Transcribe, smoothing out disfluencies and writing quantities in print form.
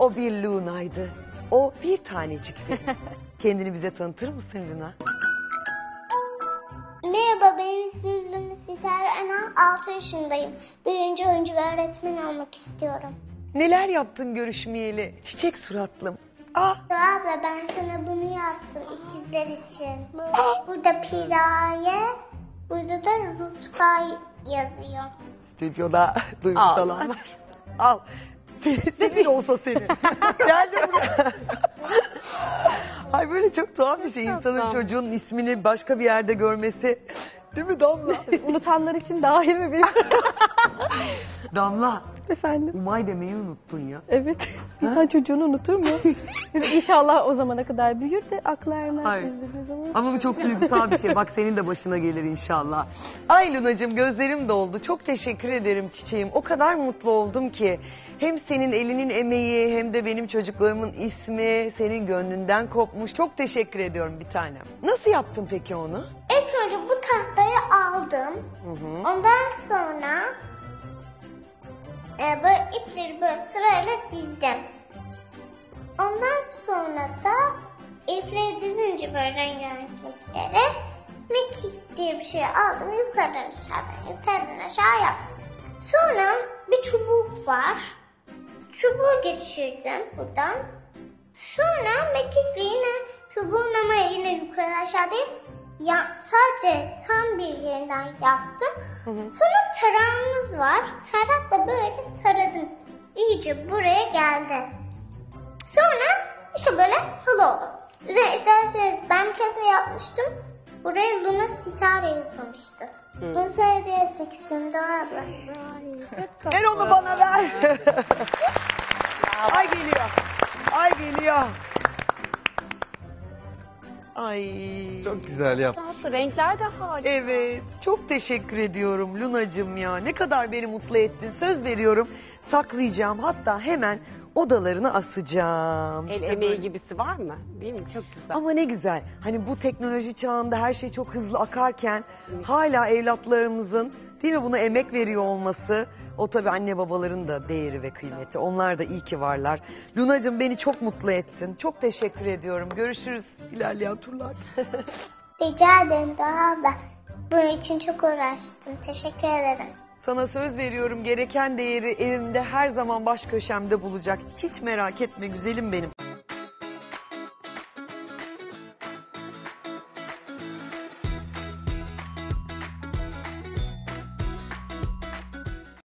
O bir Luna'ydı. O bir tanecikti. Kendini bize tanıtır mısın Luna? Merhaba, benim ismim Luna Sitar Ana, 6 yaşındayım. Büyüyünce oyuncu ve öğretmen olmak istiyorum. Neler yaptın görüşmeyeli çiçek suratlım? Ah, Abla, ben sana bunu yaptım ikizler için. Burada Piraye, burada da Rutkay yazıyor. stüdyoda duymuş olanlar. Al. Senin olsa senin. Gel de buraya. Ay böyle çok tuhaf bir şey. İnsanın çocuğunun ismini başka bir yerde görmesi. Değil mi Damla? Unutanlar için dahil mi benim? Damla. Efendim? Umay demeyi unuttun ya. Evet. İnsan çocuğunu unutur mu? İnşallah o zamana kadar büyür de aklı ermez Hayır. izlediği zaman. Ama bu çok duygusal bir şey. Bak senin de başına gelir inşallah. Ay Lunacığım, gözlerim doldu. Çok teşekkür ederim çiçeğim. O kadar mutlu oldum ki. Hem senin elinin emeği hem de benim çocuklarımın ismi senin gönlünden kopmuş. Çok teşekkür ediyorum bir tanem. Nasıl yaptın peki onu? İlk önce bu tahtayı aldım. Ondan sonra böyle ipleri böyle sırayla dizdim. Ondan sonra da ipleri dizince böyle rengarenk ipleri mekik diye bir şey aldım. Yukarıdan aşağı yaptım. Sonra bir çubuk var. Çubuğu geçirdim buradan. Sonra mekikle yine çubuğun ama yine yukarı aşağı değil. Sadece tam bir yerinden yaptım. Sonra tarağımız var. Tarakla böyle taradım. İyice buraya geldi. Sonra işte böyle halı oldu. Üzerine isterseniz ben bir kere yapmıştım. Buraya Luna Sitar yazılmıştı. Bunu sana hediye etmek istiyorum Doğa abla. Ver onu bana, ver. Ay geliyor. Ay geliyor. Ay. Çok güzel yaptın. Tatlı, renkler de harika. Evet, çok teşekkür ediyorum Lunacığım ya. Ne kadar beni mutlu ettin. Söz veriyorum, saklayacağım. Hatta hemen odalarını asacağım. El İşte emeği böyle. gibisi var mı? Değil mi? Çok güzel. Ama ne güzel. Hani bu teknoloji çağında her şey çok hızlı akarken hala evlatlarımızın, değil mi, buna emek veriyor olması. O tabii anne babaların da değeri ve kıymeti. Onlar da iyi ki varlar. Lunacığım, beni çok mutlu ettin. Çok teşekkür ediyorum. Görüşürüz ilerleyen turlar. Rica ederim Doğa abla. Bunun için çok uğraştım. Teşekkür ederim. Sana söz veriyorum, gereken değeri evimde her zaman baş köşemde bulacak. Hiç merak etme güzelim benim.